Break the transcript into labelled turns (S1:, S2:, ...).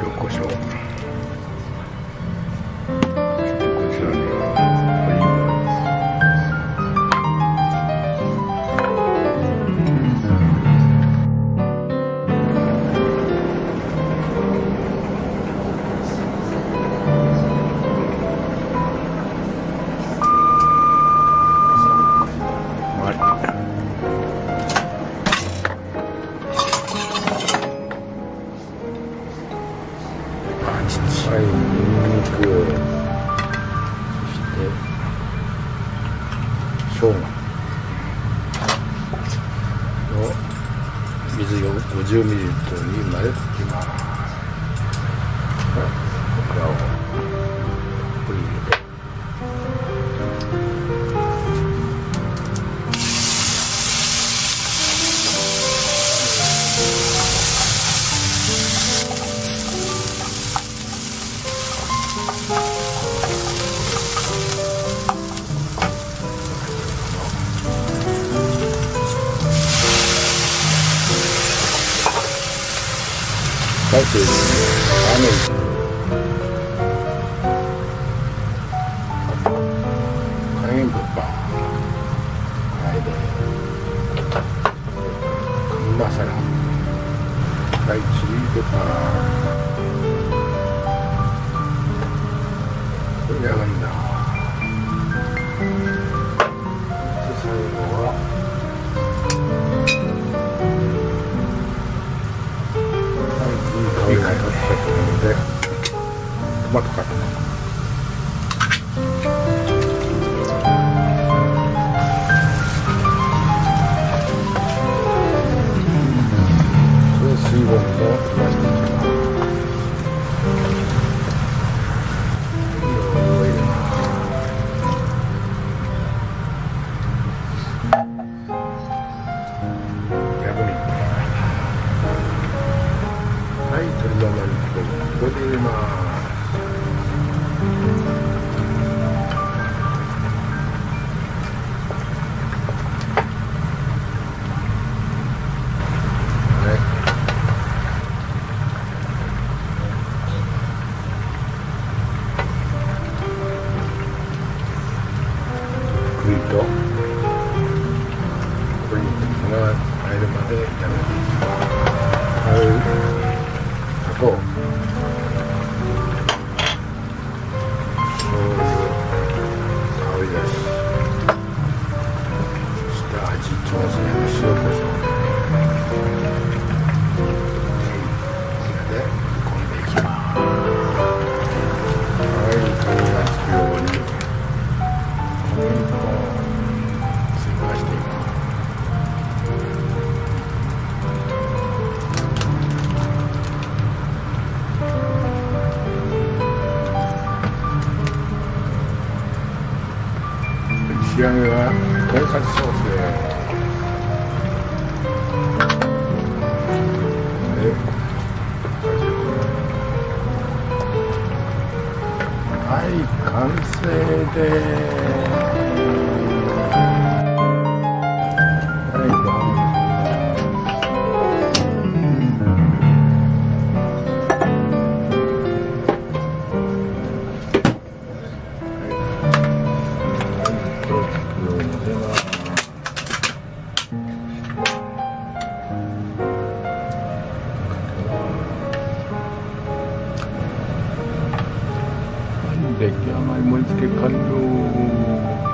S1: 塩コショウ、ちっちゃいニンニク、そして生姜を水50ml に混ぜていきます。オクラをたっぷり入れて、はい、それでカレー粉バー、はいでガンマサラ、はい、チリペパー、これで上がるんだ。で最後は香りが立ったところでトマトカット、それで水分を飛ばしていきます。はい、鶏のまにここで入れます。はい。ゆっくりと鶏肉が入るまで炒めていきます。はい。砂糖、醤油、香り出し、そして味調整の塩コショウ、これで煮込んでいきます。はい、香りがつくように小麦粉を追加していきます。仕上げはとんかつソースです。はい、完成です。はい、ご飯出来上がり、盛り付け完了。